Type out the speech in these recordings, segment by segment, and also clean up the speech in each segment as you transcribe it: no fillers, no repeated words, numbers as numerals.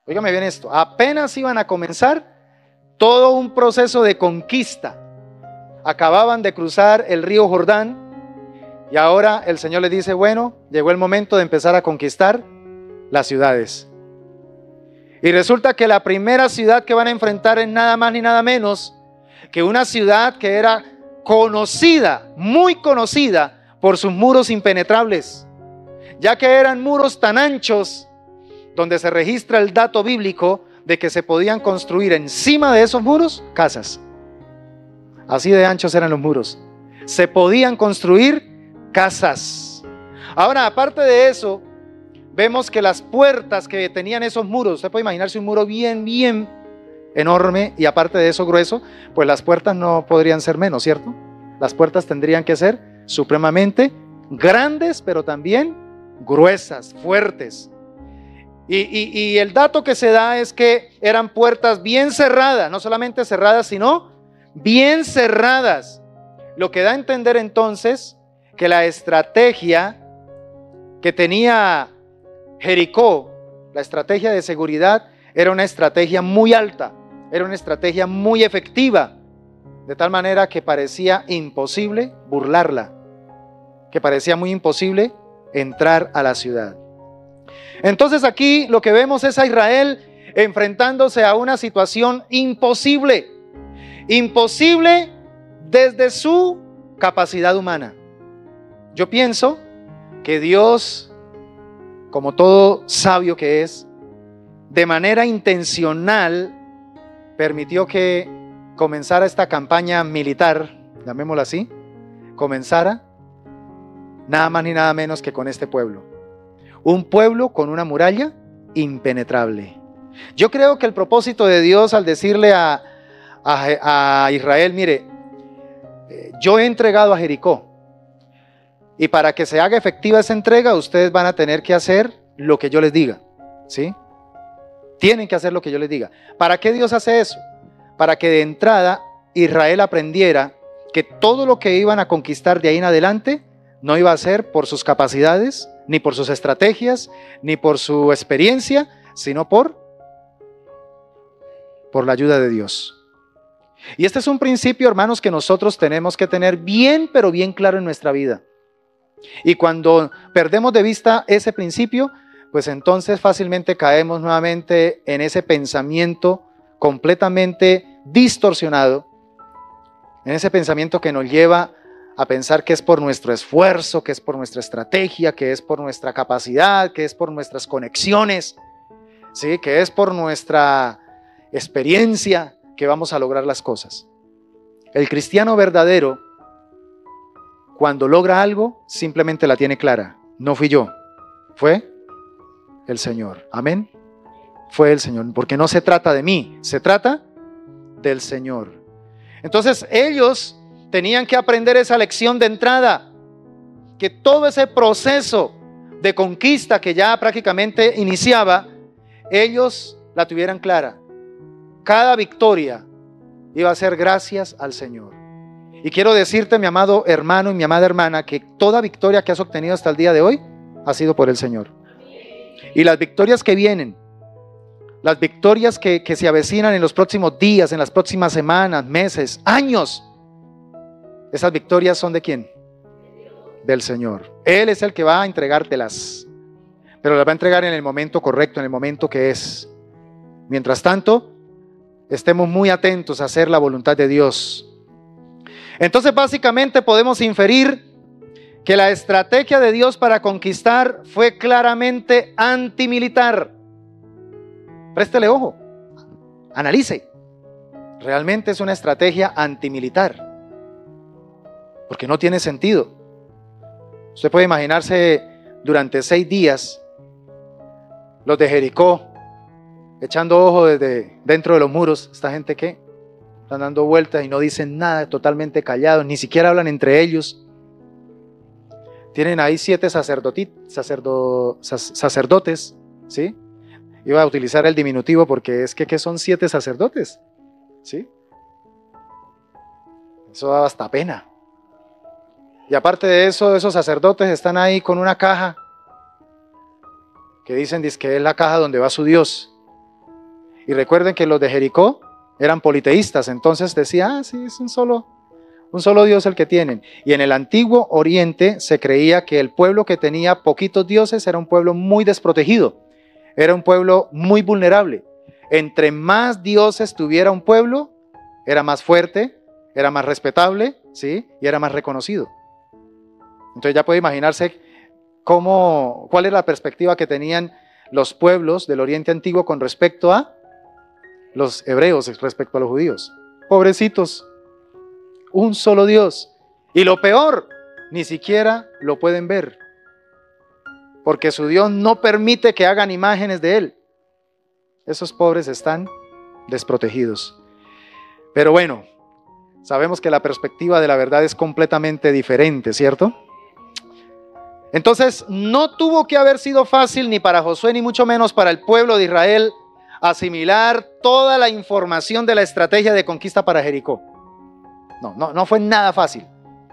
Óigame bien esto, apenas iban a comenzar todo un proceso de conquista. Acababan de cruzar el río Jordán y ahora el Señor les dice, bueno, llegó el momento de empezar a conquistar las ciudades. Y resulta que la primera ciudad que van a enfrentar es nada más ni nada menos que una ciudad que era conocida, muy conocida por sus muros impenetrables, ya que eran muros tan anchos, donde se registra el dato bíblico de que se podían construir encima de esos muros casas. Así de anchos eran los muros. Se podían construir casas. Ahora, aparte de eso, vemos que las puertas que tenían esos muros, usted puede imaginarse un muro bien enorme y aparte de eso grueso, pues las puertas no podrían ser menos, ¿cierto? Las puertas tendrían que ser supremamente grandes, pero también gruesas, fuertes. Y el dato que se da es que eran puertas bien cerradas, no solamente cerradas, sino bien cerradas. Lo que da a entender entonces que la estrategia que tenía Jericó, la estrategia de seguridad, era una estrategia muy alta, era una estrategia muy efectiva, de tal manera que parecía imposible burlarla, que parecía muy imposible entrar a la ciudad. Entonces aquí lo que vemos es a Israel enfrentándose a una situación imposible, imposible desde su capacidad humana. Yo pienso que Dios, como todo sabio que es, de manera intencional permitió que comenzara esta campaña militar, llamémosla así, comenzara nada más ni nada menos que con este pueblo. Un pueblo con una muralla impenetrable. Yo creo que el propósito de Dios al decirle a Israel, mire, yo he entregado a Jericó y para que se haga efectiva esa entrega, ustedes van a tener que hacer lo que yo les diga, ¿sí? Tienen que hacer lo que yo les diga. ¿Para qué Dios hace eso? Para que de entrada Israel aprendiera que todo lo que iban a conquistar de ahí en adelante no iba a ser por sus capacidades, ni por sus estrategias, ni por su experiencia, sino por la ayuda de Dios. Y este es un principio, hermanos, que nosotros tenemos que tener bien, pero bien claro en nuestra vida. Y cuando perdemos de vista ese principio, pues entonces fácilmente caemos nuevamente en ese pensamiento completamente distorsionado, en ese pensamiento que nos lleva a pensar que es por nuestro esfuerzo, que es por nuestra estrategia, que es por nuestra capacidad, que es por nuestras conexiones, ¿sí? Que es por nuestra experiencia que vamos a lograr las cosas. El cristiano verdadero, cuando logra algo, simplemente la tiene clara. No fui yo, fue el Señor. Amén. Fue el Señor, porque no se trata de mí, se trata del Señor. Entonces ellos tenían que aprender esa lección de entrada, que todo ese proceso de conquista que ya prácticamente iniciaba, ellos la tuvieran clara. Cada victoria iba a ser gracias al Señor. Y quiero decirte, mi amado hermano y mi amada hermana, que toda victoria que has obtenido hasta el día de hoy ha sido por el Señor. Y las victorias que vienen, las victorias que se avecinan en los próximos días, en las próximas semanas, meses, años, esas victorias son ¿de quién? Del Señor. Él es el que va a entregártelas, pero las va a entregar en el momento correcto, en el momento que es. Mientras tanto, estemos muy atentos a hacer la voluntad de Dios. Entonces, básicamente podemos inferir que la estrategia de Dios para conquistar fue claramente antimilitar. Préstele ojo, analice. Realmente es una estrategia antimilitar, porque no tiene sentido. Usted puede imaginarse durante 6 días los de Jericó echando ojo desde dentro de los muros. Esta gente que están dando vueltas y no dicen nada, totalmente callados, ni siquiera hablan entre ellos. Tienen ahí 7 sacerdotes, ¿sí? Iba a utilizar el diminutivo porque es que ¿qué son 7 sacerdotes? ¿Sí? Eso da hasta pena. Y aparte de eso, esos sacerdotes están ahí con una caja que dicen que es la caja donde va su Dios. Y recuerden que los de Jericó eran politeístas, entonces decía, sí, es un solo Dios el que tienen. Y en el antiguo Oriente se creía que el pueblo que tenía poquitos dioses era un pueblo muy desprotegido, era un pueblo muy vulnerable. Entre más dioses tuviera un pueblo, era más fuerte, era más respetable, ¿sí? Y era más reconocido. Entonces ya puede imaginarse cuál es la perspectiva que tenían los pueblos del Oriente Antiguo con respecto a los hebreos, respecto a los judíos. Pobrecitos, un solo Dios. Y lo peor, ni siquiera lo pueden ver, porque su Dios no permite que hagan imágenes de Él. Esos pobres están desprotegidos. Pero bueno, sabemos que la perspectiva de la verdad es completamente diferente, ¿cierto? Entonces, no tuvo que haber sido fácil ni para Josué, ni mucho menos para el pueblo de Israel, asimilar toda la información de la estrategia de conquista para Jericó. No fue nada fácil.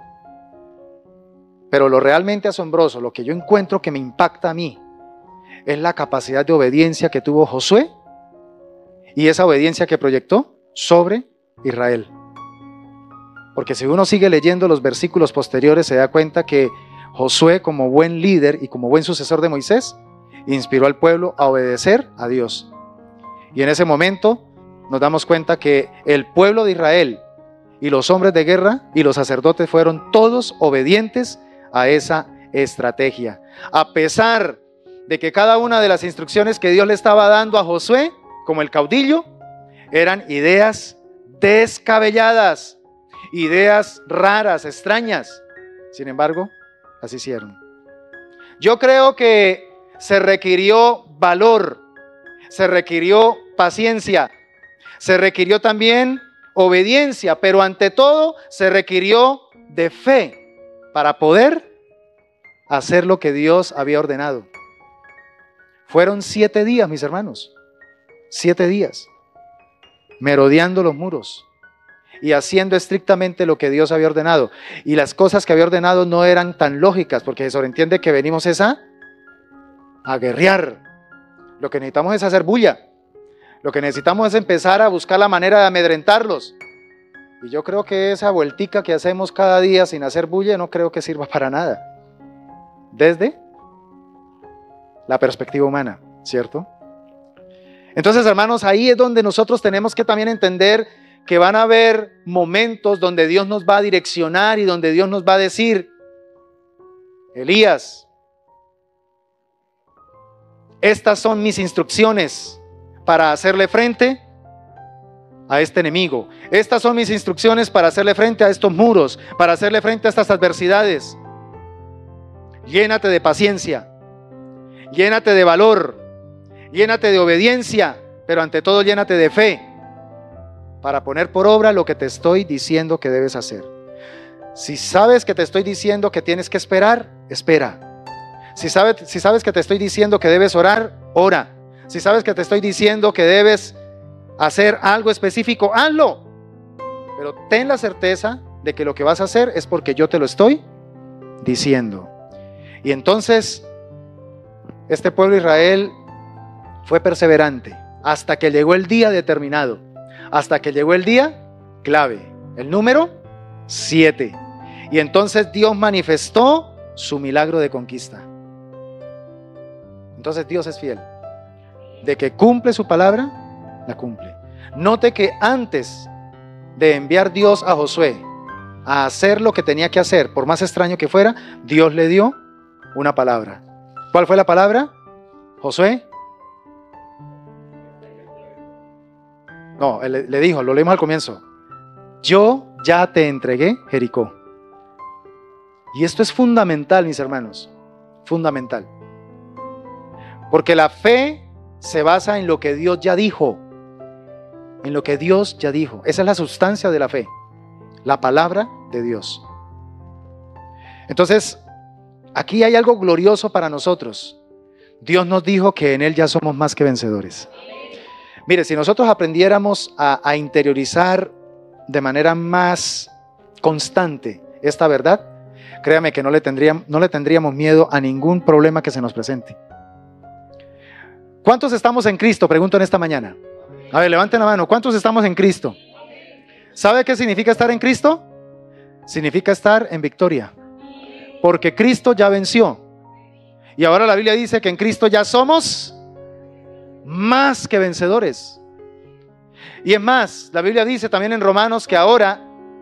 Pero lo realmente asombroso, lo que yo encuentro que me impacta a mí, es la capacidad de obediencia que tuvo Josué y esa obediencia que proyectó sobre Israel. Porque si uno sigue leyendo los versículos posteriores, se da cuenta que Josué, como buen líder y como buen sucesor de Moisés, inspiró al pueblo a obedecer a Dios. Y en ese momento nos damos cuenta que el pueblo de Israel y los hombres de guerra y los sacerdotes fueron todos obedientes a esa estrategia. A pesar de que cada una de las instrucciones que Dios le estaba dando a Josué, como el caudillo, eran ideas descabelladas, ideas raras, extrañas. Sin embargo, así hicieron. Yo creo que se requirió valor, se requirió paciencia, se requirió también obediencia, pero ante todo se requirió de fe para poder hacer lo que Dios había ordenado. Fueron 7 días, mis hermanos, 7 días, merodeando los muros y haciendo estrictamente lo que Dios había ordenado. Y las cosas que había ordenado no eran tan lógicas, porque se sobreentiende que venimos a guerrear. Lo que necesitamos es hacer bulla. Lo que necesitamos es empezar a buscar la manera de amedrentarlos. Y yo creo que esa vueltica que hacemos cada día sin hacer bulla no creo que sirva para nada. Desde la perspectiva humana, ¿cierto? Entonces, hermanos, ahí es donde nosotros tenemos que también entender que van a haber momentos donde Dios nos va a direccionar y donde Dios nos va a decir: Elías, estas son mis instrucciones para hacerle frente a este enemigo. Estas son mis instrucciones para hacerle frente a estos muros, para hacerle frente a estas adversidades. Llénate de paciencia, llénate de valor, llénate de obediencia, pero ante todo llénate de fe para poner por obra lo que te estoy diciendo que debes hacer. Si sabes que te estoy diciendo que tienes que esperar, espera. Si sabes que te estoy diciendo que debes orar, ora. Si sabes que te estoy diciendo que debes hacer algo específico, hazlo. Pero ten la certeza de que lo que vas a hacer es porque yo te lo estoy diciendo. Y entonces, este pueblo de Israel fue perseverante hasta que llegó el día determinado, hasta que llegó el día clave, el número 7. Y entonces Dios manifestó su milagro de conquista. Entonces Dios es fiel. De que cumple su palabra, la cumple. Note que antes de enviar Dios a Josué a hacer lo que tenía que hacer, por más extraño que fuera, Dios le dio una palabra. ¿Cuál fue la palabra? Josué. No, le dijo, lo leímos al comienzo: yo ya te entregué Jericó. Y esto es fundamental, mis hermanos, fundamental. Porque la fe se basa en lo que Dios ya dijo. En lo que Dios ya dijo. Esa es la sustancia de la fe. La palabra de Dios. Entonces, aquí hay algo glorioso para nosotros. Dios nos dijo que en Él ya somos más que vencedores. Mire, si nosotros aprendiéramos a interiorizar de manera más constante esta verdad, créame que no le tendríamos miedo a ningún problema que se nos presente. ¿Cuántos estamos en Cristo? Pregunto en esta mañana. A ver, levanten la mano. ¿Cuántos estamos en Cristo? ¿Sabe qué significa estar en Cristo? Significa estar en victoria. Porque Cristo ya venció. Y ahora la Biblia dice que en Cristo ya somos más que vencedores. Y es más, la Biblia dice también en Romanos que ahora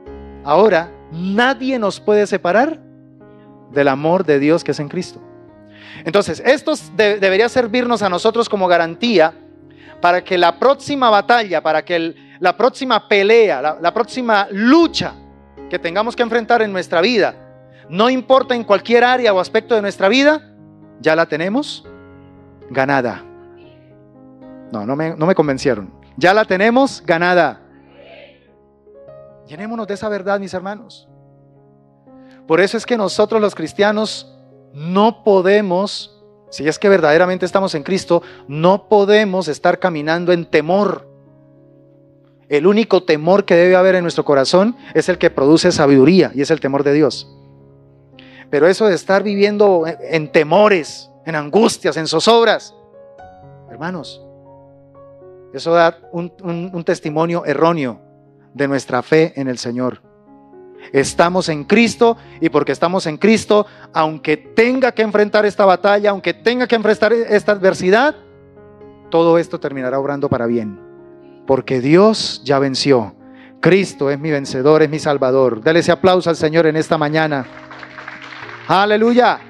nadie nos puede separar del amor de Dios que es en Cristo. Entonces, esto debería servirnos a nosotros como garantía para que la próxima batalla, para que la próxima pelea, la próxima lucha que tengamos que enfrentar en nuestra vida, no importa en cualquier área o aspecto de nuestra vida, ya la tenemos ganada. No me convencieron. Ya la tenemos ganada. Llenémonos de esa verdad, mis hermanos. Por eso es que nosotros los cristianos no podemos, si es que verdaderamente estamos en Cristo, no podemos estar caminando en temor. El único temor que debe haber en nuestro corazón es el que produce sabiduría, y es el temor de Dios. Pero eso de estar viviendo en temores, en angustias, en zozobras, hermanos, eso da un testimonio erróneo de nuestra fe en el Señor. Estamos en Cristo, y porque estamos en Cristo, aunque tenga que enfrentar esta batalla, aunque tenga que enfrentar esta adversidad, todo esto terminará obrando para bien, porque Dios ya venció. Cristo es mi vencedor, es mi Salvador. Dele ese aplauso al Señor en esta mañana. Aleluya.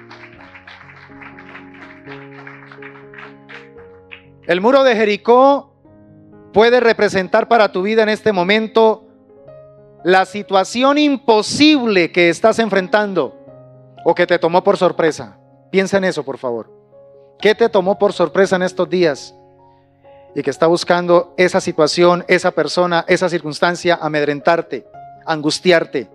El muro de Jericó puede representar para tu vida en este momento la situación imposible que estás enfrentando o que te tomó por sorpresa. Piensa en eso, por favor. ¿Qué te tomó por sorpresa en estos días y que está buscando esa situación, esa persona, esa circunstancia amedrentarte, angustiarte?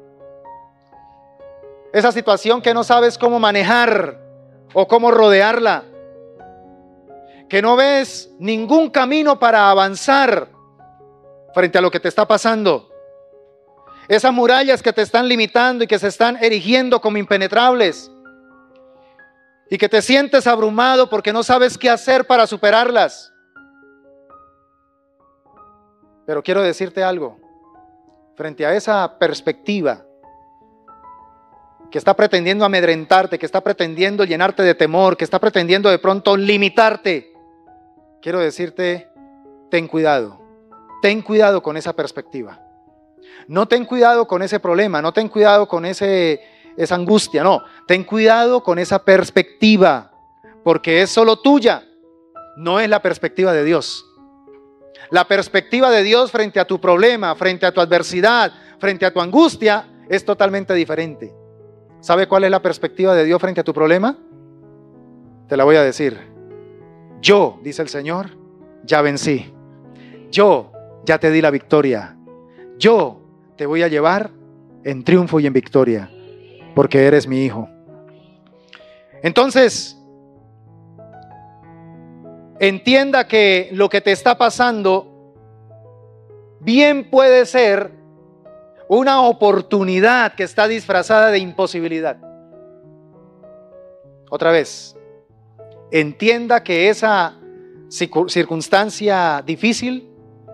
Esa situación que no sabes cómo manejar o cómo rodearla, que no ves ningún camino para avanzar frente a lo que te está pasando. Esas murallas que te están limitando y que se están erigiendo como impenetrables, y que te sientes abrumado porque no sabes qué hacer para superarlas. Pero quiero decirte algo, frente a esa perspectiva que está pretendiendo amedrentarte, que está pretendiendo llenarte de temor, que está pretendiendo de pronto limitarte, quiero decirte, ten cuidado con esa perspectiva. No ten cuidado con ese problema, no ten cuidado con esa angustia, no, ten cuidado con esa perspectiva, porque es solo tuya, no es la perspectiva de Dios. La perspectiva de Dios frente a tu problema, frente a tu adversidad, frente a tu angustia, es totalmente diferente. ¿Sabe cuál es la perspectiva de Dios frente a tu problema? Te la voy a decir. Yo, dice el Señor, ya vencí. Yo ya te di la victoria. Yo te voy a llevar en triunfo y en victoria, porque eres mi hijo. Entonces, entienda que lo que te está pasando bien puede ser una oportunidad que está disfrazada de imposibilidad. Otra vez, entienda que esa circunstancia difícil,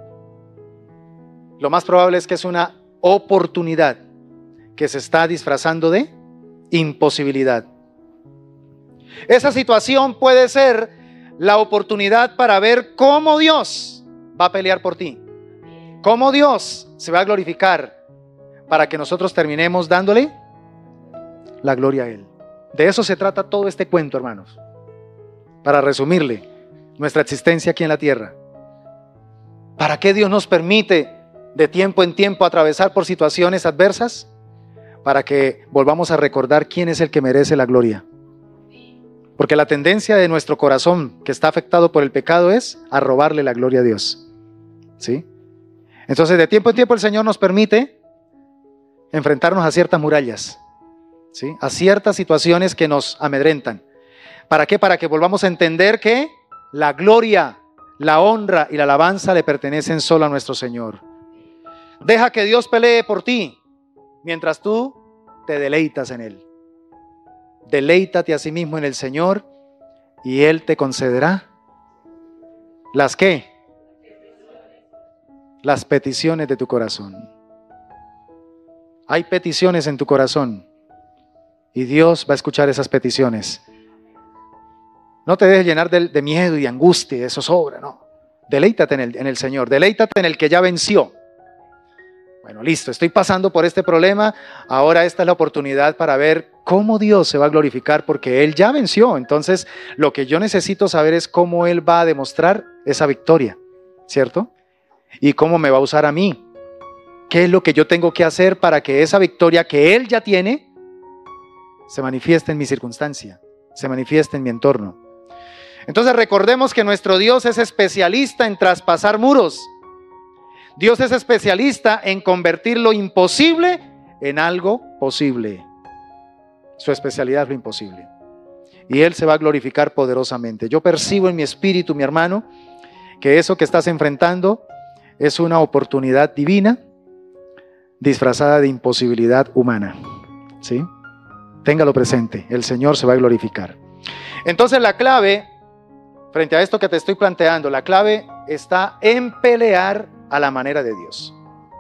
lo más probable es que es una oportunidad que se está disfrazando de imposibilidad. Esa situación puede ser la oportunidad para ver cómo Dios va a pelear por ti, cómo Dios se va a glorificar, para que nosotros terminemos dándole la gloria a Él. De eso se trata todo este cuento, hermanos, para resumirle nuestra existencia aquí en la tierra. ¿Para qué Dios nos permite de tiempo en tiempo atravesar por situaciones adversas? Para que volvamos a recordar quién es el que merece la gloria. Porque la tendencia de nuestro corazón, que está afectado por el pecado, es a robarle la gloria a Dios. ¿Sí? Entonces, de tiempo en tiempo el Señor nos permite enfrentarnos a ciertas murallas, ¿sí? A ciertas situaciones que nos amedrentan. ¿Para qué? Para que volvamos a entender que la gloria, la honra y la alabanza le pertenecen solo a nuestro Señor. Deja que Dios pelee por ti mientras tú te deleitas en Él. Deleítate a sí mismo en el Señor y Él te concederá ¿las qué? las peticiones de tu corazón. Hay peticiones en tu corazón y Dios va a escuchar esas peticiones. No te dejes llenar de miedo y de angustia, de zozobra, no. Deleítate en el Señor, deleítate en el que ya venció. Bueno, listo, estoy pasando por este problema, ahora esta es la oportunidad para ver cómo Dios se va a glorificar porque Él ya venció. Entonces, lo que yo necesito saber es cómo Él va a demostrar esa victoria, ¿cierto? Y cómo me va a usar a mí. ¿Qué es lo que yo tengo que hacer para que esa victoria que Él ya tiene se manifieste en mi circunstancia, se manifieste en mi entorno? Entonces recordemos que nuestro Dios es especialista en traspasar muros. Dios es especialista en convertir lo imposible en algo posible. Su especialidad es lo imposible. Y Él se va a glorificar poderosamente. Yo percibo en mi espíritu, mi hermano, que eso que estás enfrentando es una oportunidad divina disfrazada de imposibilidad humana. ¿Sí? Téngalo presente, el Señor se va a glorificar. Entonces la clave, frente a esto que te estoy planteando, la clave está en pelear a la manera de Dios.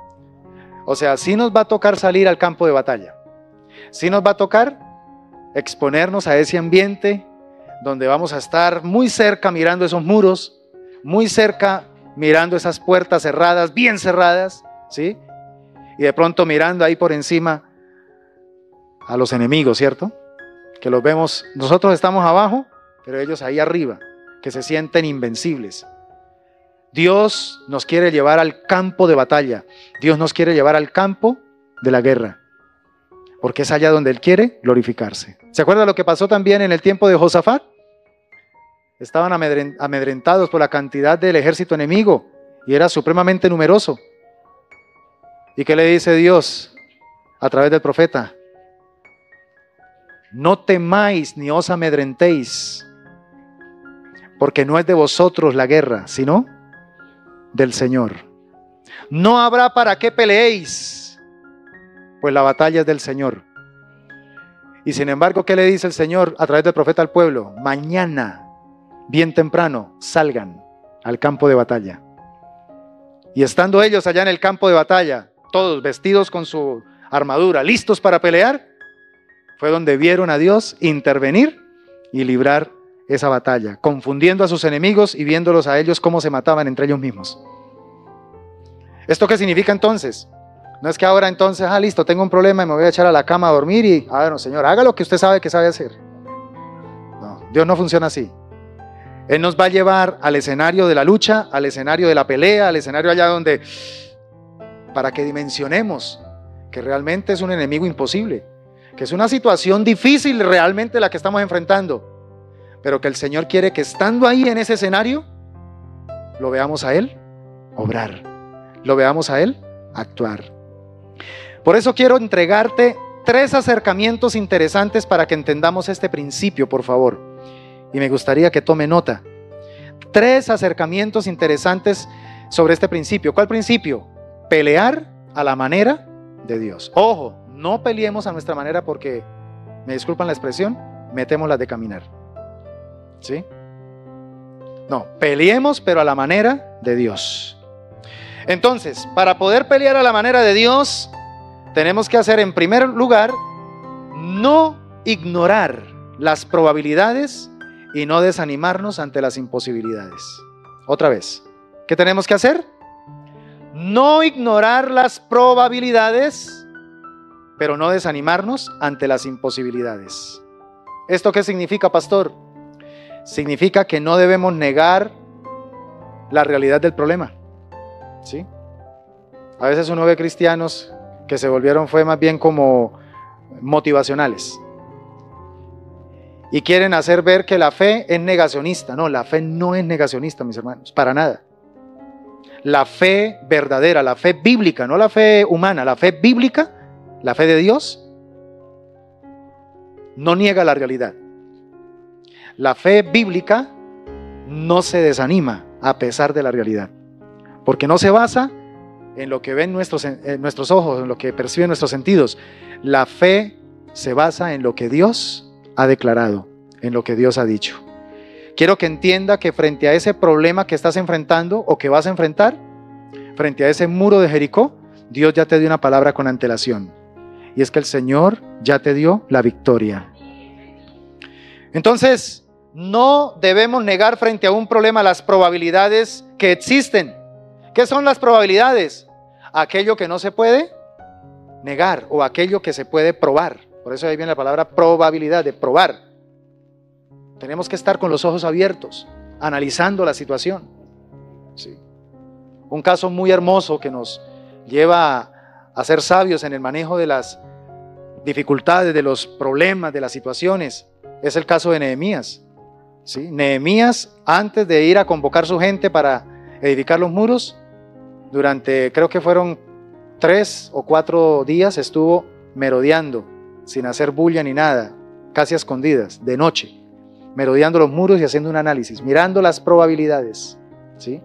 O sea, sí nos va a tocar salir al campo de batalla. Sí nos va a tocar exponernos a ese ambiente donde vamos a estar muy cerca mirando esos muros, muy cerca mirando esas puertas cerradas, bien cerradas, ¿sí? Y de pronto mirando ahí por encima a los enemigos, ¿cierto? Que los vemos, nosotros estamos abajo, pero ellos ahí arriba, que se sienten invencibles. Dios nos quiere llevar al campo de batalla. Dios nos quiere llevar al campo de la guerra, porque es allá donde Él quiere glorificarse. ¿Se acuerda lo que pasó también en el tiempo de Josafat? Estaban amedrentados por la cantidad del ejército enemigo y era supremamente numeroso. ¿Y qué le dice Dios a través del profeta? No temáis ni os amedrentéis, porque no es de vosotros la guerra, sino del Señor. No habrá para qué peleéis, pues la batalla es del Señor. Y sin embargo, ¿qué le dice el Señor a través del profeta al pueblo? Mañana, bien temprano, salgan al campo de batalla. Y estando ellos allá en el campo de batalla, todos vestidos con su armadura, listos para pelear, fue donde vieron a Dios intervenir y librar esa batalla, confundiendo a sus enemigos y viéndolos a ellos cómo se mataban entre ellos mismos. ¿Esto qué significa entonces? No es que ahora entonces, listo, tengo un problema y me voy a echar a la cama a dormir y, bueno, Señor, haga lo que usted sabe que sabe hacer. No, Dios no funciona así. Él nos va a llevar al escenario de la lucha, al escenario de la pelea, al escenario allá donde, para que dimensionemos que realmente es un enemigo imposible, que es una situación difícil realmente la que estamos enfrentando, pero que el Señor quiere que estando ahí en ese escenario, lo veamos a Él obrar, lo veamos a Él actuar. Por eso quiero entregarte 3 acercamientos interesantes para que entendamos este principio, por favor. Y me gustaría que tome nota. 3 acercamientos interesantes sobre este principio. ¿Cuál principio? Pelear a la manera de Dios. Ojo, no peleemos a nuestra manera porque, me disculpan la expresión, metemos las de caminar. ¿Sí? No, peleemos pero a la manera de Dios. Entonces, para poder pelear a la manera de Dios, tenemos que hacer en primer lugar, no ignorar las probabilidades y no desanimarnos ante las imposibilidades. Otra vez, ¿qué tenemos que hacer? No ignorar las probabilidades, pero no desanimarnos ante las imposibilidades. ¿Esto qué significa, pastor? Significa que no debemos negar la realidad del problema. ¿Sí? A veces uno ve cristianos que se volvieron fue más bien como motivacionales y quieren hacer ver que la fe es negacionista. No, la fe no es negacionista, mis hermanos, para nada. La fe verdadera, la fe bíblica, no la fe humana, la fe bíblica, la fe de Dios, no niega la realidad. La fe bíblica no se desanima a pesar de la realidad, porque no se basa en lo que ven nuestros ojos, en lo que perciben nuestros sentidos. La fe se basa en lo que Dios ha declarado, en lo que Dios ha dicho. Quiero que entienda que frente a ese problema que estás enfrentando o que vas a enfrentar, frente a ese muro de Jericó, Dios ya te dio una palabra con antelación. Y es que el Señor ya te dio la victoria. Entonces, no debemos negar frente a un problema las probabilidades que existen. ¿Qué son las probabilidades? Aquello que no se puede negar o aquello que se puede probar. Por eso ahí viene la palabra probabilidad, de probar. Tenemos que estar con los ojos abiertos, analizando la situación. Sí. Un caso muy hermoso que nos lleva a ser sabios en el manejo de las dificultades, de los problemas, de las situaciones, es el caso de Nehemías. ¿Sí? Nehemías, antes de ir a convocar su gente para edificar los muros, durante creo que fueron 3 o 4 días estuvo merodeando, sin hacer bulla ni nada, casi a escondidas, de noche, merodeando los muros y haciendo un análisis, mirando las probabilidades. ¿Sí?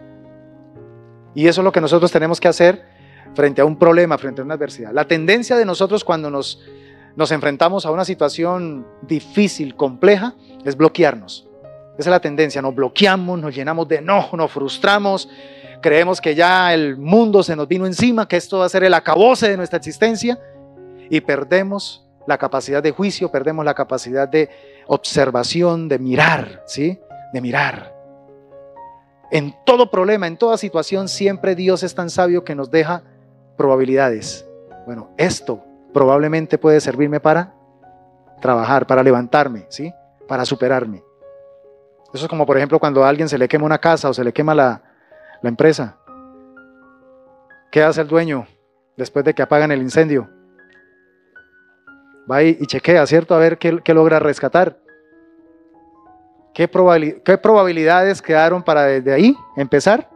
Y eso es lo que nosotros tenemos que hacer frente a un problema, frente a una adversidad. La tendencia de nosotros cuando nos enfrentamos a una situación difícil, compleja, es bloquearnos. Esa es la tendencia, nos bloqueamos, nos llenamos de enojo, nos frustramos, creemos que ya el mundo se nos vino encima, que esto va a ser el acabose de nuestra existencia y perdemos la capacidad de juicio, perdemos la capacidad de observación, de mirar, ¿sí? De mirar. En todo problema, en toda situación, siempre Dios es tan sabio que nos deja probabilidades. Bueno, esto probablemente puede servirme para trabajar, para levantarme, ¿sí? Para superarme. Eso es como, por ejemplo, cuando a alguien se le quema una casa o se le quema la empresa. ¿Qué hace el dueño después de que apagan el incendio? Va y chequea, ¿cierto? A ver qué logra rescatar. ¿Qué probabilidades quedaron para desde ahí empezar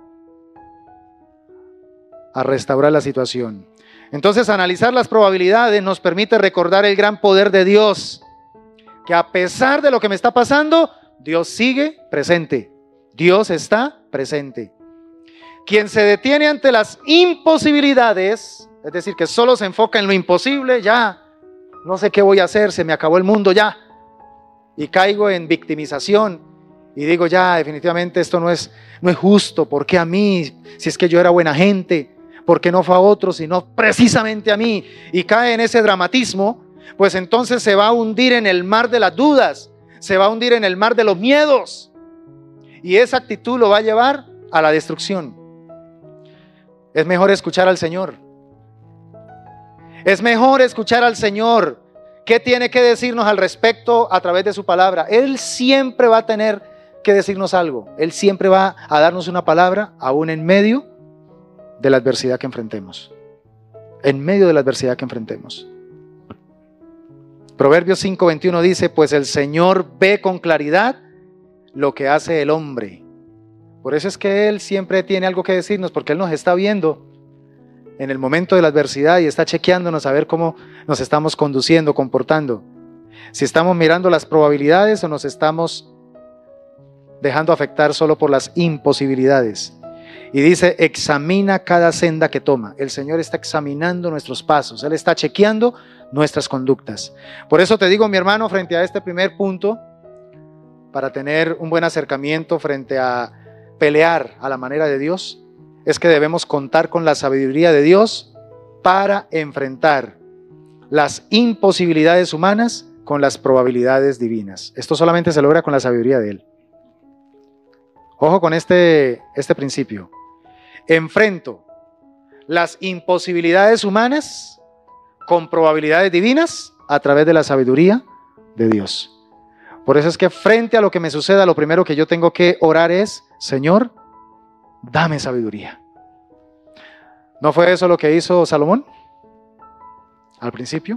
a restaurar la situación? Entonces, analizar las probabilidades nos permite recordar el gran poder de Dios, que a pesar de lo que me está pasando, Dios sigue presente. Dios está presente. Quien se detiene ante las imposibilidades, es decir, que solo se enfoca en lo imposible, ya, no sé qué voy a hacer, se me acabó el mundo ya, y caigo en victimización, y digo ya, definitivamente esto no es justo, ¿por qué a mí? Si es que yo era buena gente, ¿por qué no fue a otros, sino precisamente a mí? Y cae en ese dramatismo, pues entonces se va a hundir en el mar de las dudas, se va a hundir en el mar de los miedos, y esa actitud lo va a llevar a la destrucción. Es mejor escuchar al Señor. Es mejor escuchar al Señor. ¿Qué tiene que decirnos al respecto a través de su palabra? Él siempre va a tener que decirnos algo. Él siempre va a darnos una palabra, aún en medio de la adversidad que enfrentemos. En medio de la adversidad que enfrentemos. Proverbios 5:21 dice, pues el Señor ve con claridad lo que hace el hombre. Por eso es que Él siempre tiene algo que decirnos, porque Él nos está viendo en el momento de la adversidad y está chequeándonos a ver cómo nos estamos conduciendo, comportando. Si estamos mirando las probabilidades o nos estamos dejando afectar solo por las imposibilidades. Y dice, examina cada senda que toma. El Señor está examinando nuestros pasos. Él está chequeando nuestras conductas. Por eso te digo, mi hermano, frente a este primer punto, para tener un buen acercamiento frente a pelear a la manera de Dios, es que debemos contar con la sabiduría de Dios para enfrentar las imposibilidades humanas con las probabilidades divinas. Esto solamente se logra con la sabiduría de Él. Ojo con este principio. Enfrento las imposibilidades humanas con probabilidades divinas a través de la sabiduría de Dios. Por eso es que frente a lo que me suceda, lo primero que yo tengo que orar es, Señor, dame sabiduría. ¿No fue eso lo que hizo Salomón al principio?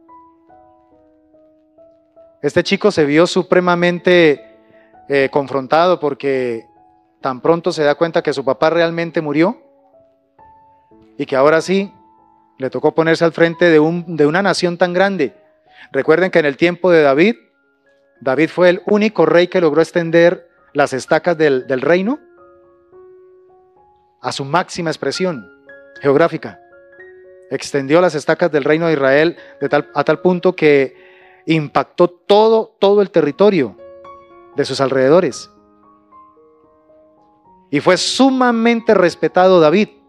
Este chico se vio supremamente confrontado porque tan pronto se da cuenta que su papá realmente murió y que ahora sí le tocó ponerse al frente de una nación tan grande. Recuerden que en el tiempo de David fue el único rey que logró extender las estacas del reino a su máxima expresión geográfica. Extendió las estacas del reino de Israel a tal punto que impactó todo el territorio de sus alrededores. Y fue sumamente respetado David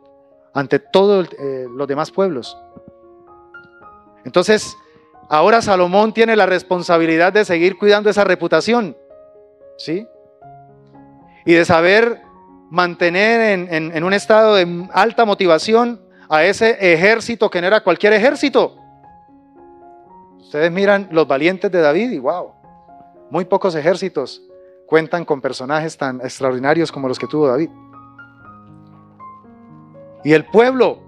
ante todos los demás pueblos. Entonces, ahora Salomón tiene la responsabilidad de seguir cuidando esa reputación, ¿sí? Y de saber mantener en un estado de alta motivación a ese ejército que no era cualquier ejército. Ustedes miran los valientes de David y wow, muy pocos ejércitos cuentan con personajes tan extraordinarios como los que tuvo David. Y el pueblo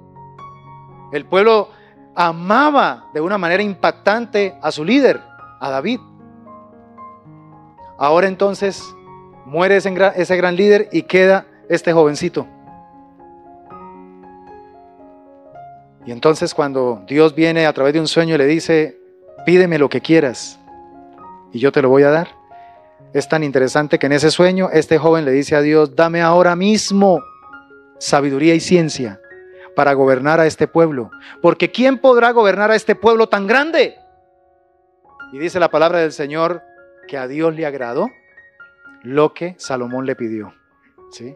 amaba de una manera impactante a su líder, a David. Ahora entonces muere ese gran líder y queda este jovencito. Y entonces cuando Dios viene a través de un sueño y le dice, pídeme lo que quieras y yo te lo voy a dar. Es tan interesante que en ese sueño este joven le dice a Dios, dame ahora mismo sabiduría y ciencia para gobernar a este pueblo, porque ¿quién podrá gobernar a este pueblo tan grande? Y dice la palabra del Señor que a Dios le agradó lo que Salomón le pidió, ¿sí?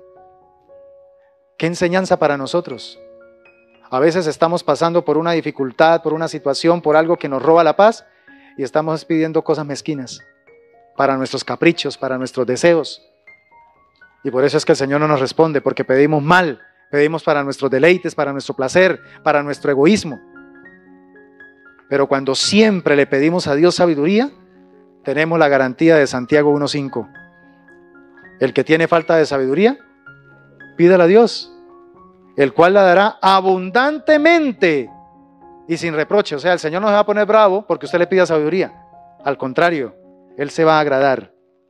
¿Qué enseñanza para nosotros? A veces estamos pasando por una dificultad, por una situación, por algo que nos roba la paz y estamos pidiendo cosas mezquinas para nuestros caprichos, para nuestros deseos. Y por eso es que el Señor no nos responde, porque pedimos mal, pedimos para nuestros deleites, para nuestro placer, para nuestro egoísmo. Pero cuando siempre le pedimos a Dios sabiduría, tenemos la garantía de Santiago 1:5. El que tiene falta de sabiduría, pídala a Dios, el cual la dará abundantemente y sin reproche. O sea, el Señor no se va a poner bravo porque usted le pida sabiduría. Al contrario, Él se va a agradar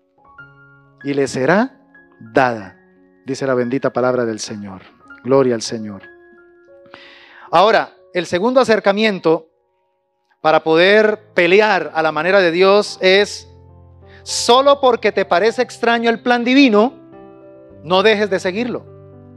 y le será dada, dice la bendita palabra del Señor. Gloria al Señor. Ahora, el segundo acercamiento para poder pelear a la manera de Dios es: solo porque te parece extraño el plan divino, no dejes de seguirlo.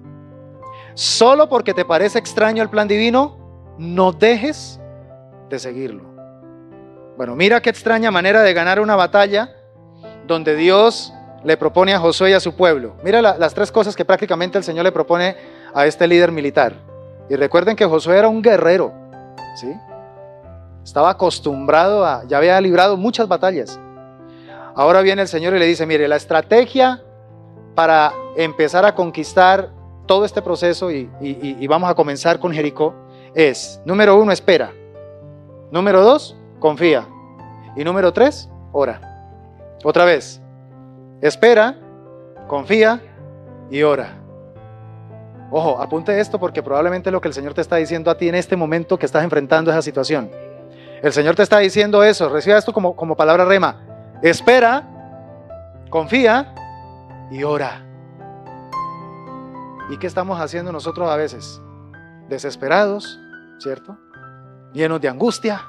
Solo porque te parece extraño el plan divino, no dejes de seguirlo. Bueno, mira qué extraña manera de ganar una batalla donde Dios le propone a Josué y a su pueblo. Mira las tres cosas que prácticamente el Señor le propone a este líder militar. Y recuerden que Josué era un guerrero, ¿sí? Estaba acostumbrado ya había librado muchas batallas. Ahora viene el Señor y le dice, mire, la estrategia para empezar a conquistar todo este proceso y vamos a comenzar con Jericó es, número 1, espera. Número 2, confía. Y número 3, ora. Otra vez, espera, confía y ora. Ojo, apunte esto porque probablemente es lo que el Señor te está diciendo a ti en este momento que estás enfrentando esa situación. El Señor te está diciendo eso, reciba esto como palabra rema. Espera, confía y ora. ¿Y qué estamos haciendo nosotros a veces? Desesperados, ¿cierto? Llenos de angustia.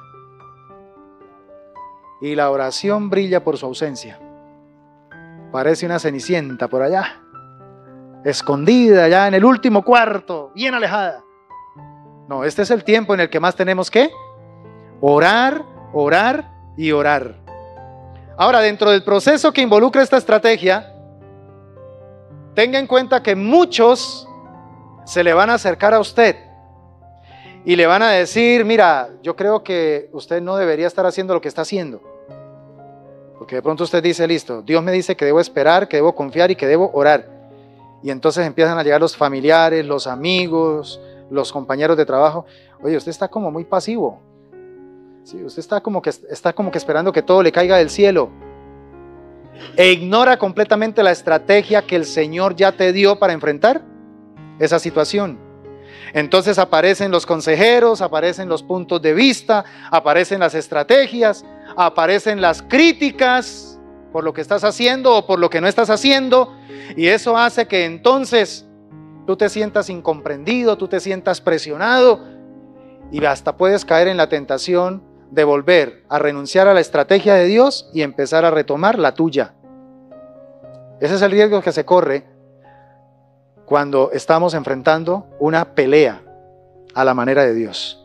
Y la oración brilla por su ausencia. Parece una cenicienta por allá, escondida allá en el último cuarto, bien alejada. No, este es el tiempo en el que más tenemos que orar, orar y orar. Ahora, dentro del proceso que involucra esta estrategia, tenga en cuenta que muchos se le van a acercar a usted y le van a decir, mira, yo creo que usted no debería estar haciendo lo que está haciendo. Porque de pronto usted dice, listo, Dios me dice que debo esperar, que debo confiar y que debo orar. Y entonces empiezan a llegar los familiares, los amigos, los compañeros de trabajo. Oye, usted está como muy pasivo. Sí, usted está como que esperando que todo le caiga del cielo. E ignora completamente la estrategia que el Señor ya te dio para enfrentar esa situación. Entonces aparecen los consejeros, aparecen los puntos de vista, aparecen las estrategias, aparecen las críticas por lo que estás haciendo o por lo que no estás haciendo, y eso hace que entonces tú te sientas incomprendido, tú te sientas presionado y hasta puedes caer en la tentación de volver a renunciar a la estrategia de Dios y empezar a retomar la tuya. Ese es el riesgo que se corre cuando estamos enfrentando una pelea a la manera de Dios.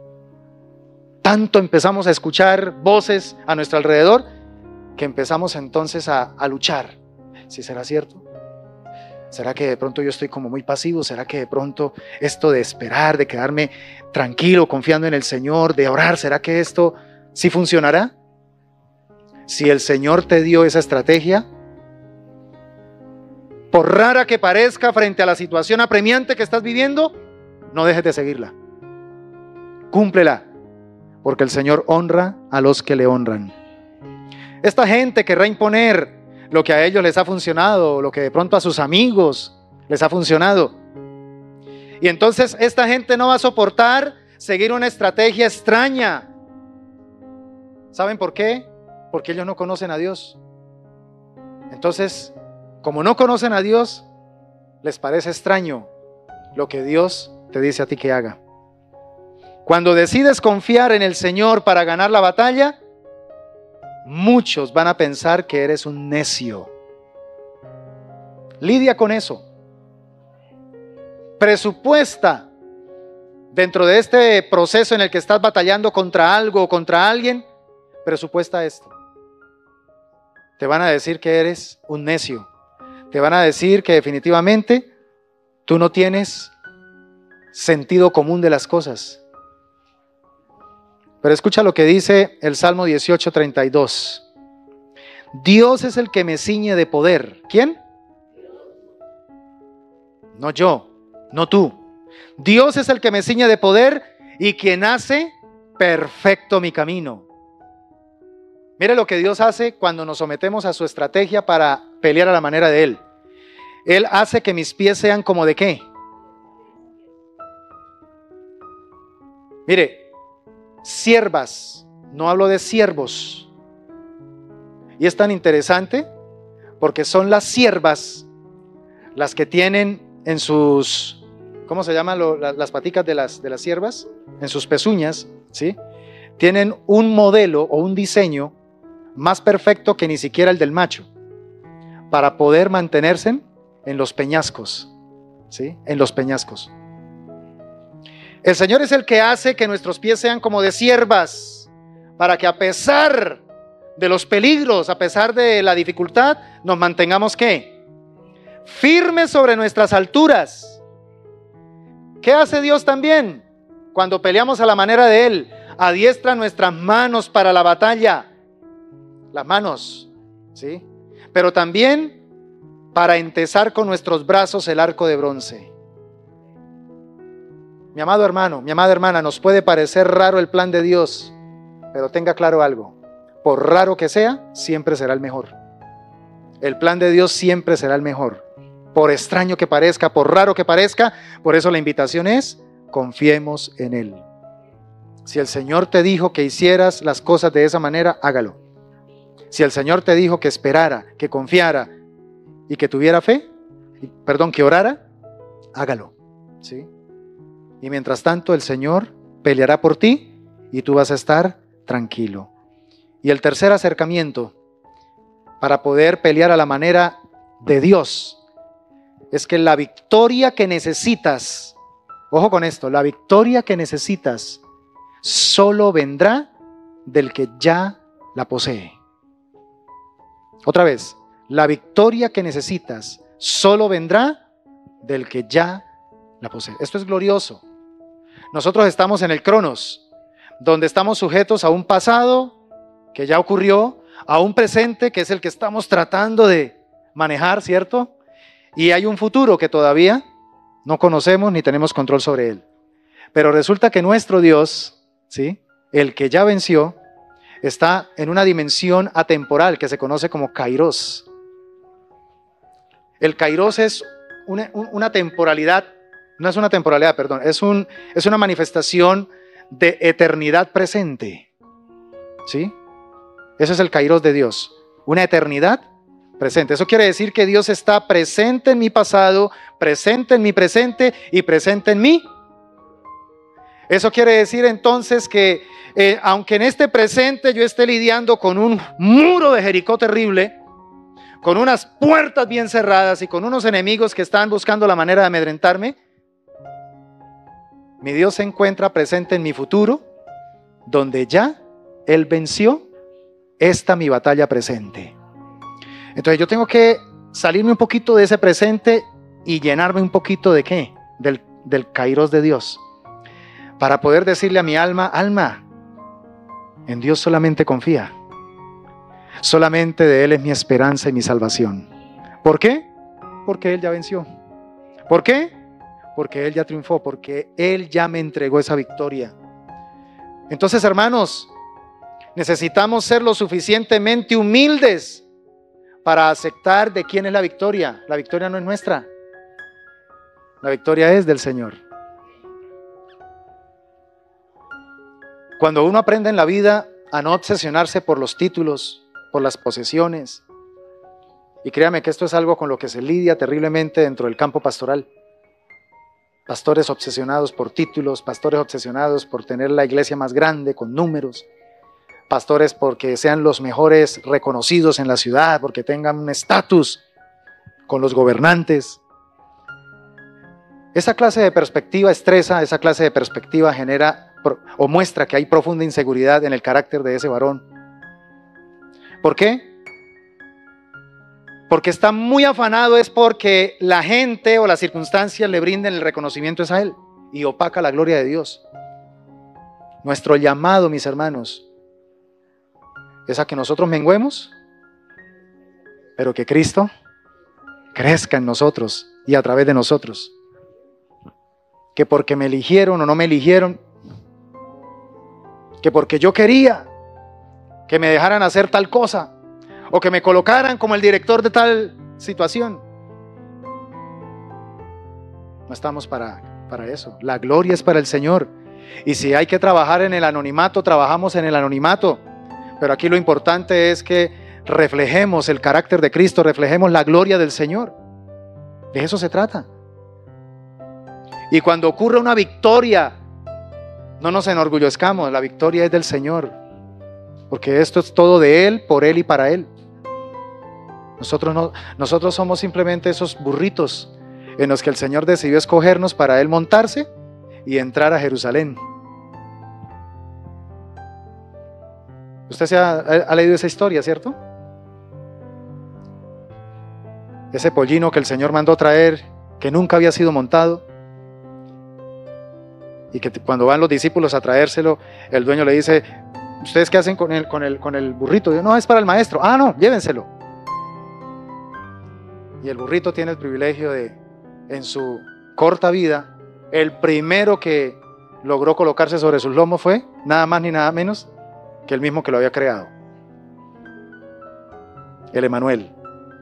Tanto empezamos a escuchar voces a nuestro alrededor que empezamos entonces a luchar. ¿Sí será cierto? ¿Será que de pronto yo estoy como muy pasivo? ¿Será que de pronto esto de esperar, de quedarme tranquilo, confiando en el Señor, de orar, ¿será que esto sí funcionará? Si el Señor te dio esa estrategia, por rara que parezca frente a la situación apremiante que estás viviendo, no dejes de seguirla. Cúmplela, porque el Señor honra a los que le honran. Esta gente querrá imponer lo que a ellos les ha funcionado, lo que de pronto a sus amigos les ha funcionado. Y entonces esta gente no va a soportar seguir una estrategia extraña. ¿Saben por qué? Porque ellos no conocen a Dios. Entonces, como no conocen a Dios, les parece extraño lo que Dios te dice a ti que haga. Cuando decides confiar en el Señor para ganar la batalla, muchos van a pensar que eres un necio. Lidia con eso. Presupuesta dentro de este proceso en el que estás batallando contra algo o contra alguien, presupuesta esto. Te van a decir que eres un necio. Te van a decir que definitivamente tú no tienes sentido común de las cosas. Pero escucha lo que dice el Salmo 18:32. Dios es el que me ciñe de poder. ¿Quién? No yo, no tú. Dios es el que me ciñe de poder y quien hace perfecto mi camino. Mire lo que Dios hace cuando nos sometemos a su estrategia para pelear a la manera de Él. Él hace que mis pies sean como de ¿qué? Mire, siervas, no hablo de siervos. Y es tan interesante porque son las siervas las que tienen en sus, ¿cómo se llaman las paticas de las siervas? En sus pezuñas, ¿sí? Tienen un modelo o un diseño más perfecto que ni siquiera el del macho, para poder mantenerse en los peñascos, ¿sí? En los peñascos. El Señor es el que hace que nuestros pies sean como de siervas, para que a pesar de los peligros, a pesar de la dificultad, nos mantengamos ¿qué? Firmes sobre nuestras alturas. ¿Qué hace Dios también? Cuando peleamos a la manera de Él, adiestra nuestras manos para la batalla. Las manos, ¿sí? Pero también para entesar con nuestros brazos el arco de bronce. Mi amado hermano, mi amada hermana, nos puede parecer raro el plan de Dios, pero tenga claro algo. Por raro que sea, siempre será el mejor. El plan de Dios siempre será el mejor. Por extraño que parezca, por raro que parezca, por eso la invitación es, confiemos en Él. Si el Señor te dijo que hicieras las cosas de esa manera, hágalo. Si el Señor te dijo que esperara, que confiara y que tuviera fe, que orara, hágalo, ¿sí? Y mientras tanto el Señor peleará por ti y tú vas a estar tranquilo. Y el tercer acercamiento para poder pelear a la manera de Dios es que la victoria que necesitas, ojo con esto, la victoria que necesitas solo vendrá del que ya la posee. Otra vez, la victoria que necesitas solo vendrá del que ya la posee. Esto es glorioso. Nosotros estamos en el Cronos, donde estamos sujetos a un pasado que ya ocurrió, a un presente que es el que estamos tratando de manejar, ¿cierto? Y hay un futuro que todavía no conocemos ni tenemos control sobre él. Pero resulta que nuestro Dios, ¿sí? El que ya venció, está en una dimensión atemporal que se conoce como Kairos. El Kairos es una temporalidad, no es una temporalidad, perdón, es una manifestación de eternidad presente, ¿sí? Eso es el Kairos de Dios, una eternidad presente. Eso quiere decir que Dios está presente en mi pasado, presente en mi presente y presente en mí. Eso quiere decir entonces que aunque en este presente yo esté lidiando con un muro de Jericó terrible, con unas puertas bien cerradas y con unos enemigos que están buscando la manera de amedrentarme, mi Dios se encuentra presente en mi futuro, donde ya Él venció esta mi batalla presente. Entonces yo tengo que salirme un poquito de ese presente y llenarme un poquito de ¿qué? Del kairos de Dios. Para poder decirle a mi alma, alma, en Dios solamente confía. Solamente de Él es mi esperanza y mi salvación. ¿Por qué? Porque Él ya venció. ¿Por qué? Porque Él ya triunfó, porque Él ya me entregó esa victoria. Entonces, hermanos, necesitamos ser lo suficientemente humildes para aceptar de quién es la victoria. La victoria no es nuestra. La victoria es del Señor. Cuando uno aprende en la vida a no obsesionarse por los títulos, por las posesiones, y créame que esto es algo con lo que se lidia terriblemente dentro del campo pastoral. Pastores obsesionados por títulos, pastores obsesionados por tener la iglesia más grande, con números, pastores porque sean los mejores reconocidos en la ciudad, porque tengan un estatus con los gobernantes. Esa clase de perspectiva estresa, esa clase de perspectiva genera o muestra que hay profunda inseguridad en el carácter de ese varón. ¿Por qué? Porque está muy afanado, es porque la gente o las circunstancias le brinden el reconocimiento es a él y opaca la gloria de Dios. Nuestro llamado, mis hermanos, es a que nosotros menguemos, pero que Cristo crezca en nosotros y a través de nosotros. Que porque me eligieron o no me eligieron, que porque yo quería que me dejaran hacer tal cosa, o que me colocaran como el director de tal situación. No estamos para eso. La gloria es para el Señor. Y si hay que trabajar en el anonimato, trabajamos en el anonimato. Pero aquí lo importante es que reflejemos el carácter de Cristo, reflejemos la gloria del Señor. De eso se trata. Y cuando ocurre una victoria, no nos enorgullezcamos, la victoria es del Señor. Porque esto es todo de Él, por Él y para Él. Nosotros somos simplemente esos burritos en los que el Señor decidió escogernos para Él montarse y entrar a Jerusalén. Usted ha leído esa historia, ¿cierto? Ese pollino que el Señor mandó traer, que nunca había sido montado, y que cuando van los discípulos a traérselo, el dueño le dice: ¿ustedes qué hacen con el burrito? Digo, no, es para el maestro. Ah, no, llévenselo. Y el burrito tiene el privilegio de, en su corta vida, el primero que logró colocarse sobre sus lomos fue nada más ni nada menos que el mismo que lo había creado, el Emanuel.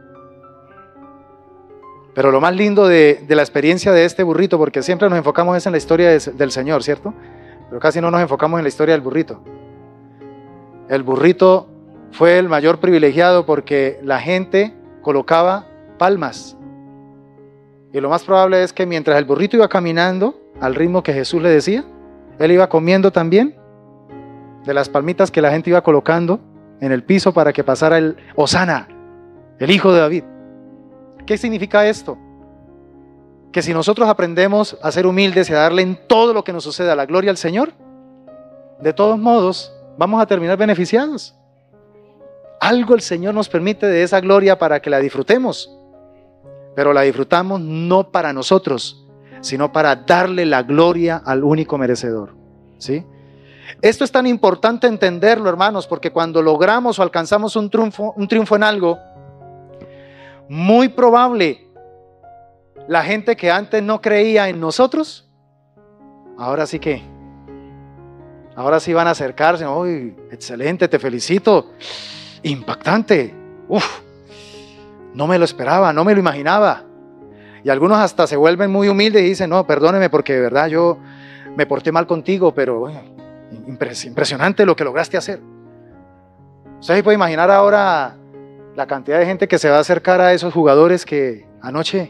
Pero lo más lindo de la experiencia de este burrito, porque siempre nos enfocamos en la historia del Señor, ¿cierto? Pero casi no nos enfocamos en la historia del burrito. El burrito fue el mayor privilegiado porque la gente colocaba palmas. Y lo más probable es que mientras el burrito iba caminando al ritmo que Jesús le decía, él iba comiendo también de las palmitas que la gente iba colocando en el piso para que pasara el Hosana, el hijo de David. ¿Qué significa esto? Que si nosotros aprendemos a ser humildes y a darle en todo lo que nos suceda la gloria al Señor, de todos modos vamos a terminar beneficiados. Algo el Señor nos permite de esa gloria para que la disfrutemos. Pero la disfrutamos no para nosotros, sino para darle la gloria al único merecedor. ¿Sí? Esto es tan importante entenderlo, hermanos, porque cuando logramos o alcanzamos un triunfo en algo, muy probable la gente que antes no creía en nosotros, ahora sí van a acercarse. ¡Uy, excelente, te felicito! Impactante. ¡Uf! No me lo esperaba, no me lo imaginaba. Y algunos hasta se vuelven muy humildes y dicen: no, perdóneme porque de verdad yo me porté mal contigo, pero impresionante lo que lograste hacer. Usted se puede imaginar ahora la cantidad de gente que se va a acercar a esos jugadores que anoche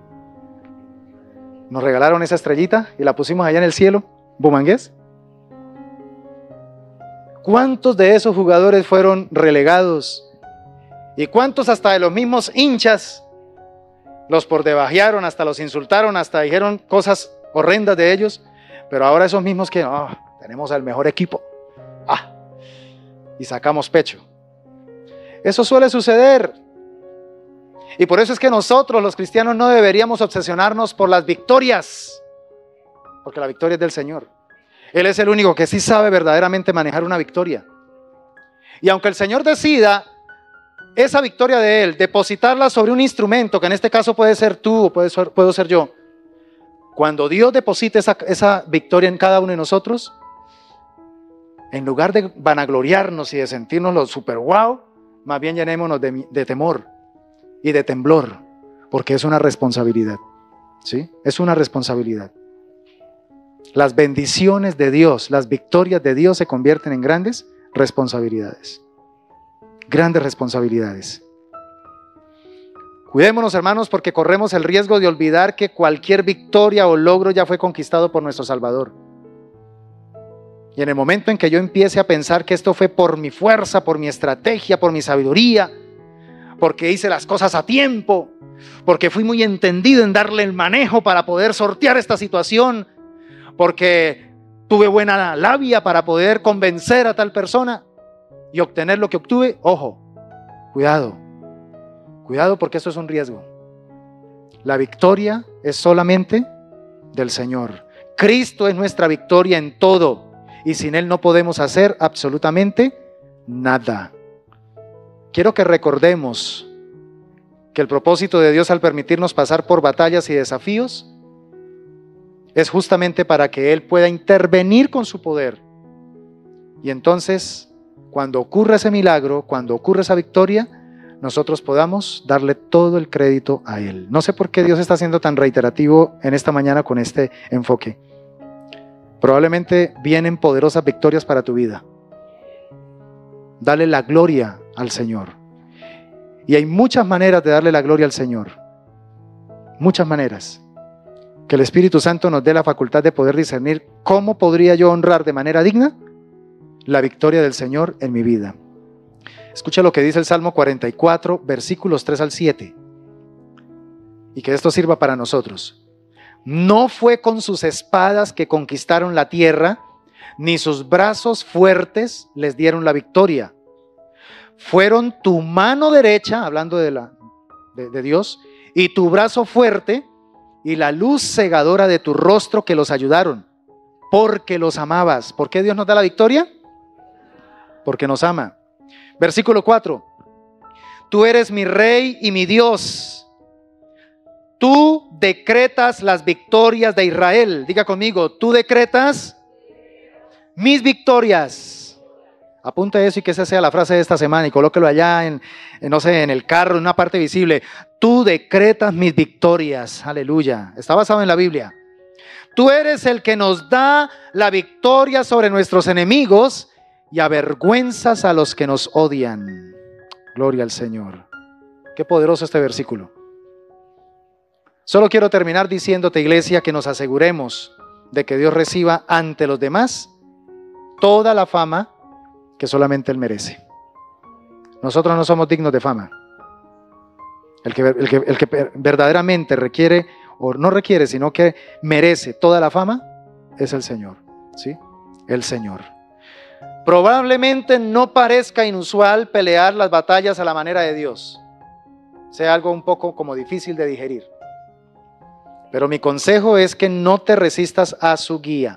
nos regalaron esa estrellita y la pusimos allá en el cielo, Bumangués. ¿Cuántos de esos jugadores fueron relegados? ¿Y cuántos hasta de los mismos hinchas los pordebajearon, hasta los insultaron, hasta dijeron cosas horrendas de ellos? Pero ahora esos mismos que tenemos al mejor equipo y sacamos pecho. Eso suele suceder. Y por eso es que nosotros los cristianos no deberíamos obsesionarnos por las victorias, porque la victoria es del Señor. Él es el único que sí sabe verdaderamente manejar una victoria. Y aunque el Señor decida esa victoria de Él, depositarla sobre un instrumento, que en este caso puede ser tú o puedo ser yo, cuando Dios deposite esa victoria en cada uno de nosotros, en lugar de vanagloriarnos y de sentirnos los super wow, más bien llenémonos de temor y de temblor, porque es una responsabilidad, ¿sí? Es una responsabilidad. Las bendiciones de Dios, las victorias de Dios se convierten en grandes responsabilidades. Grandes responsabilidades. Cuidémonos, hermanos, porque corremos el riesgo de olvidar que cualquier victoria o logro ya fue conquistado por nuestro Salvador. Y en el momento en que yo empiece a pensar que esto fue por mi fuerza, por mi estrategia, por mi sabiduría, porque hice las cosas a tiempo, porque fui muy entendido en darle el manejo para poder sortear esta situación, porque tuve buena labia para poder convencer a tal persona y obtener lo que obtuve, ojo, cuidado, cuidado, porque eso es un riesgo. La victoria es solamente del Señor. Cristo es nuestra victoria en todo, y sin Él no podemos hacer absolutamente nada. Quiero que recordemos que el propósito de Dios al permitirnos pasar por batallas y desafíos es justamente para que Él pueda intervenir con su poder. Y entonces, cuando ocurra ese milagro, cuando ocurra esa victoria, nosotros podamos darle todo el crédito a Él. No sé por qué Dios está siendo tan reiterativo en esta mañana con este enfoque. Probablemente vienen poderosas victorias para tu vida. Dale la gloria al Señor. Y hay muchas maneras de darle la gloria al Señor. Muchas maneras. Que el Espíritu Santo nos dé la facultad de poder discernir cómo podría yo honrar de manera digna la victoria del Señor en mi vida. Escucha lo que dice el Salmo 44, versículos 3 al 7. Y que esto sirva para nosotros. No fue con sus espadas que conquistaron la tierra, ni sus brazos fuertes les dieron la victoria. Fueron tu mano derecha, hablando de Dios, y tu brazo fuerte, y la luz cegadora de tu rostro que los ayudaron, porque los amabas. ¿Por qué Dios nos da la victoria? Porque nos ama. Versículo 4. Tú eres mi rey y mi Dios. Tú decretas las victorias de Israel. Diga conmigo, tú decretas mis victorias. Apunte eso y que esa sea la frase de esta semana y colóquelo allá no sé, en el carro, en una parte visible. Tú decretas mis victorias. Aleluya. Está basado en la Biblia. Tú eres el que nos da la victoria sobre nuestros enemigos y avergüenzas a los que nos odian. Gloria al Señor. Qué poderoso este versículo. Solo quiero terminar diciéndote, iglesia, que nos aseguremos de que Dios reciba ante los demás toda la fama que solamente Él merece. Nosotros no somos dignos de fama. El que verdaderamente requiere, o no requiere, sino que merece toda la fama, es el Señor. ¿Sí? El Señor. Probablemente no parezca inusual pelear las batallas a la manera de Dios. Sea algo un poco como difícil de digerir. Pero mi consejo es que no te resistas a su guía.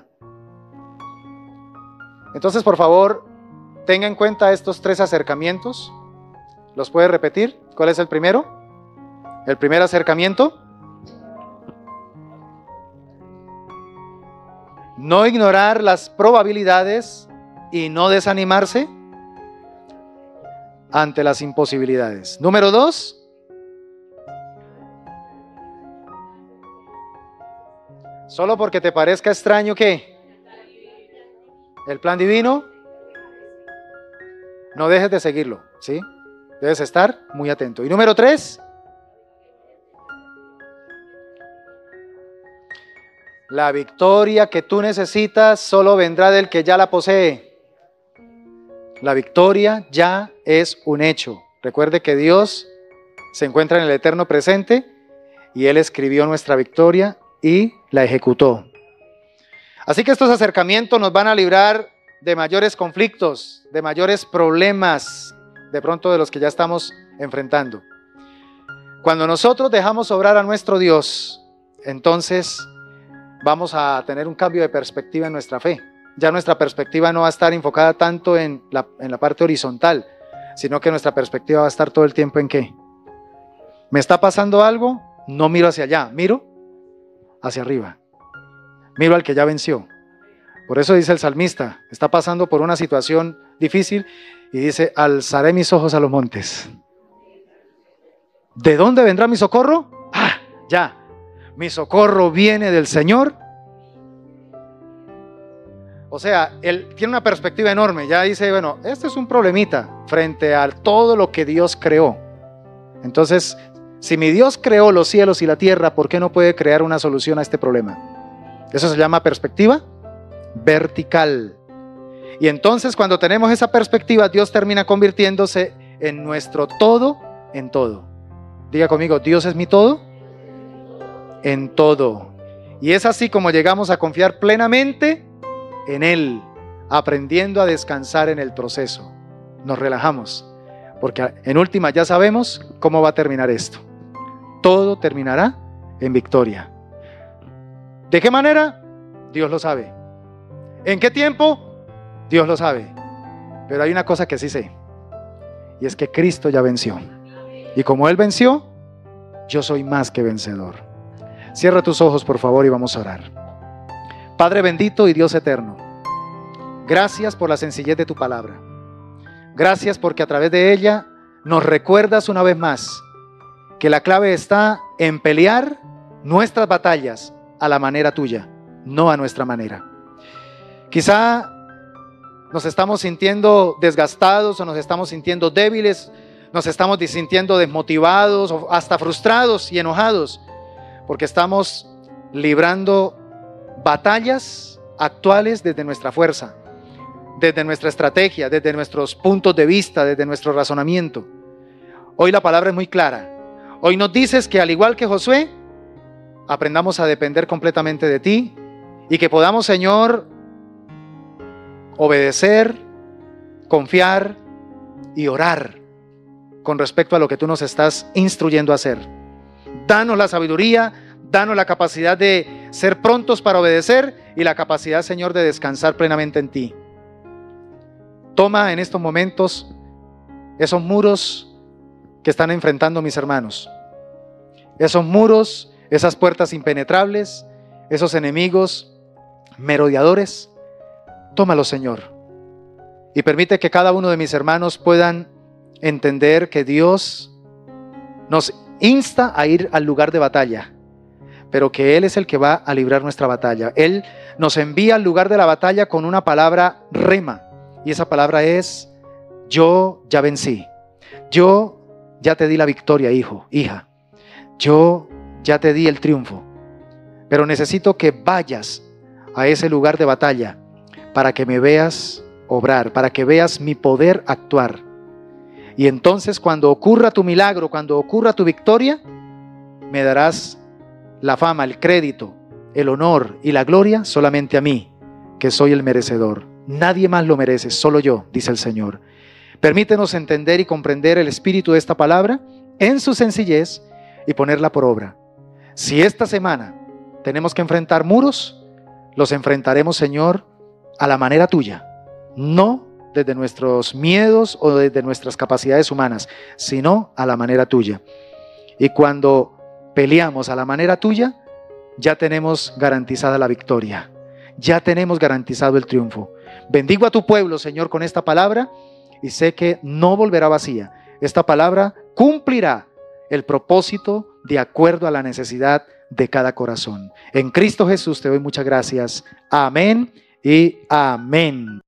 Entonces, por favor, tenga en cuenta estos 3 acercamientos. ¿Los puede repetir? ¿Cuál es el primero? El primer acercamiento. No ignorar las probabilidades y no desanimarse ante las imposibilidades. Número 2. Solo porque te parezca extraño, ¿qué? El plan divino. No dejes de seguirlo, ¿sí? Debes estar muy atento. Y número 3. La victoria que tú necesitas solo vendrá del que ya la posee. La victoria ya es un hecho. Recuerde que Dios se encuentra en el eterno presente y Él escribió nuestra victoria y la ejecutó. Así que estos acercamientos nos van a librar de mayores conflictos, de mayores problemas, de pronto de los que ya estamos enfrentando. Cuando nosotros dejamos obrar a nuestro Dios, entonces vamos a tener un cambio de perspectiva en nuestra fe. Ya nuestra perspectiva no va a estar enfocada tanto en la parte horizontal, sino que nuestra perspectiva va a estar todo el tiempo en ¿qué? ¿Me está pasando algo? No miro hacia allá, miro hacia arriba. Miro al que ya venció. Por eso dice el salmista, está pasando por una situación difícil y dice, alzaré mis ojos a los montes. ¿De dónde vendrá mi socorro? Ya, mi socorro viene del Señor. O sea, él tiene una perspectiva enorme, ya dice, bueno, este es un problemita frente a todo lo que Dios creó. Entonces, si mi Dios creó los cielos y la tierra, ¿por qué no puede crear una solución a este problema? Eso se llama perspectiva vertical. Y entonces cuando tenemos esa perspectiva, Dios termina convirtiéndose en nuestro todo en todo. Diga conmigo, Dios es mi todo en todo. Y es así como llegamos a confiar plenamente en Él, aprendiendo a descansar en el proceso. Nos relajamos, porque en última ya sabemos cómo va a terminar esto. Todo terminará en victoria. ¿De qué manera? Dios lo sabe. ¿En qué tiempo? Dios lo sabe. Pero hay una cosa que sí sé, y es que Cristo ya venció. Y como Él venció, yo soy más que vencedor. Cierra tus ojos, por favor, y vamos a orar. Padre bendito y Dios eterno, gracias por la sencillez de tu palabra. Gracias porque a través de ella nos recuerdas una vez más que la clave está en pelear nuestras batallas a la manera tuya, no a nuestra manera. Quizá nos estamos sintiendo desgastados o nos estamos sintiendo débiles, nos estamos sintiendo desmotivados o hasta frustrados y enojados porque estamos librando batallas actuales desde nuestra fuerza, desde nuestra estrategia, desde nuestros puntos de vista, desde nuestro razonamiento. Hoy la palabra es muy clara. Hoy nos dices que al igual que Josué, aprendamos a depender completamente de ti y que podamos, Señor, obedecer, confiar y orar con respecto a lo que tú nos estás instruyendo a hacer. Danos la sabiduría, danos la capacidad de ser prontos para obedecer y la capacidad, Señor, de descansar plenamente en ti. Toma en estos momentos esos muros que están enfrentando mis hermanos. Esos muros, esas puertas impenetrables, esos enemigos merodeadores. Tómalos, Señor. Y permite que cada uno de mis hermanos puedan entender que Dios nos insta a ir al lugar de batalla, pero que Él es el que va a librar nuestra batalla. Él nos envía al lugar de la batalla con una palabra rema, y esa palabra es: yo ya vencí, yo ya te di la victoria, hijo, hija, yo ya te di el triunfo, pero necesito que vayas a ese lugar de batalla para que me veas obrar, para que veas mi poder actuar. Y entonces cuando ocurra tu milagro, cuando ocurra tu victoria, me darás la fama, el crédito, el honor y la gloria solamente a mí, que soy el merecedor. Nadie más lo merece, solo yo, dice el Señor. Permítenos entender y comprender el espíritu de esta palabra en su sencillez y ponerla por obra. Si esta semana tenemos que enfrentar muros, los enfrentaremos, Señor, a la manera tuya, no desde nuestros miedos o desde nuestras capacidades humanas, sino a la manera tuya. Y cuando peleamos a la manera tuya, ya tenemos garantizada la victoria, ya tenemos garantizado el triunfo. Bendigo a tu pueblo, Señor, con esta palabra, y sé que no volverá vacía. Esta palabra cumplirá el propósito de acuerdo a la necesidad de cada corazón. En Cristo Jesús te doy muchas gracias. Amén y amén.